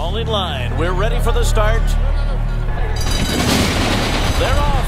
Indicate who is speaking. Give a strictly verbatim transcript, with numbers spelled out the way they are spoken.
Speaker 1: All in line. We're ready for the start. They're off.